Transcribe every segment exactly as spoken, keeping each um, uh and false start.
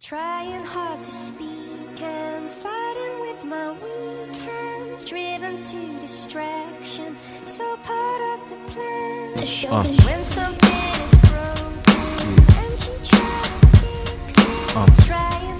Trying hard to speak and fighting with my weekend, driven to distraction, so part of the plan. Uh. When something is broken and you try to fix it, Uh. trying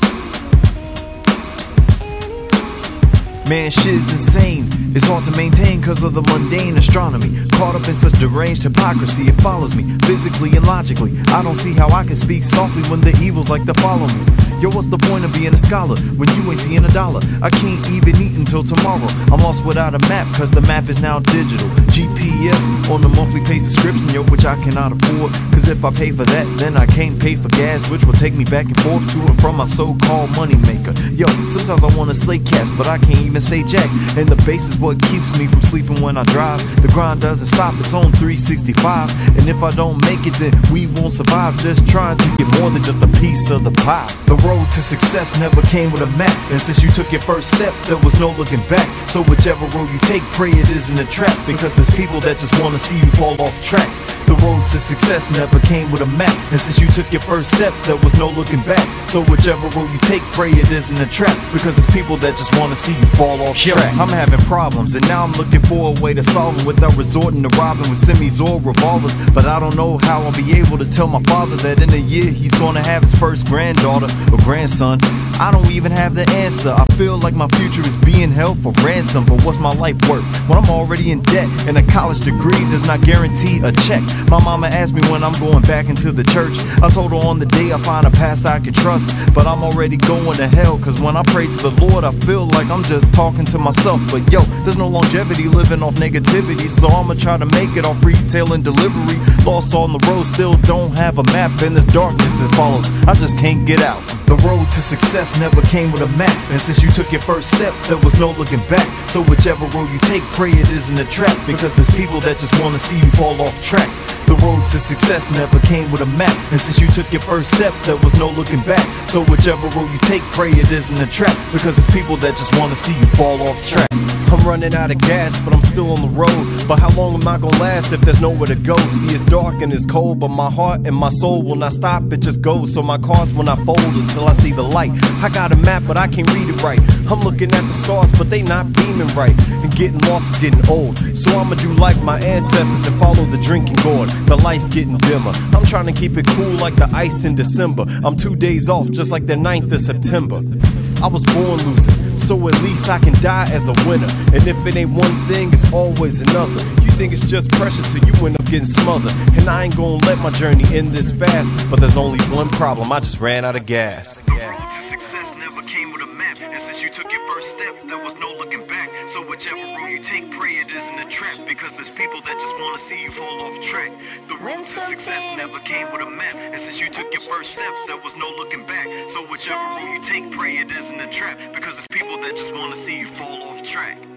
to repair anyway. Man, shit's insane. It's hard to maintain cause of the mundane astronomy. Caught up in such deranged hypocrisy, it follows me physically and logically. I don't see how I can speak softly when the evils like to follow me. Yo, what's the point of being a scholar when you ain't seeing a dollar? I can't even eat until tomorrow. I'm lost without a map cause the map is now digital. G P S on the monthly pay subscription, yo, which I cannot afford. Cause if I pay for that, then I can't pay for gas, which will take me back and forth to and from my so-called money maker. Yo, sometimes I wanna slay cats, but I can't even say jack. And the bass is what keeps me from sleeping when I drive. The grind doesn't stop, it's on three sixty-five. And if I don't make it, then we won't survive. Just trying to get more than just a piece of the pie. The road to success never came with a map, and since you took your first step, there was no looking back. So whichever road you take, pray it isn't a trap, because there's people that just wanna see you fall off track. The road to success never came with a map, and since you took your first step, there was no looking back. So whichever road you take, pray it isn't a trap, because there's people that just wanna see you fall off track. I'm having problems, and now I'm looking for a way to solve them without resorting to robbing with semis or revolvers. But I don't know how I'll be able to tell my father that in a year he's gonna have his first granddaughter or grandson. I don't even have the answer. I feel like my future is being held for ransom. But what's my life worth when I'm already in debt, and a college degree does not guarantee a check? My mama asked me when I'm going back into the church. I told her on the day I find a pastor I can trust. But I'm already going to hell, cause when I pray to the Lord I feel like I'm just talking to myself. But yo, there's no longevity living off negativity, so I'ma try to make it off retail and delivery. Lost on the road, still don't have a map, and this darkness that follows, I just can't get out. The road to success never came with a map, and since you took your first step, there was no looking back. So whichever road you take, pray it isn't a trap, because there's people that just wanna see you fall off track. The road to success never came with a map, and since you took your first step, there was no looking back. So whichever road you take, pray it isn't a trap, because there's people that just wanna see you fall off track. I'm running out of gas, but I'm still on the road. But how long am I gonna last if there's nowhere to go? See, it's dark and it's cold, but my heart and my soul will not stop, it just goes. So my cars will not fold until I see the light. I got a map, but I can't read it right. I'm looking at the stars, but they not beaming right. And getting lost is getting old, so I'ma do like my ancestors and follow the drinking gourd. The light's getting dimmer, I'm trying to keep it cool like the ice in December. I'm two days off, just like the ninth of September. I was born losing, so at least I can die as a winner. And if it ain't one thing, it's always another. You think it's just pressure till you end up getting smothered. And I ain't gonna let my journey end this fast, but there's only one problem, I just ran out of gas. The road to success never came with a map, and since you took your first step, there was no looking back. So whichever road you take, pray it isn't a trap, because there's people that just wanna see you fall off track. The road to success never came with a map, and since you took your first step, there was no looking back. So whichever road you take, pray it isn't a trap, because there's people that just wanna see you fall off track.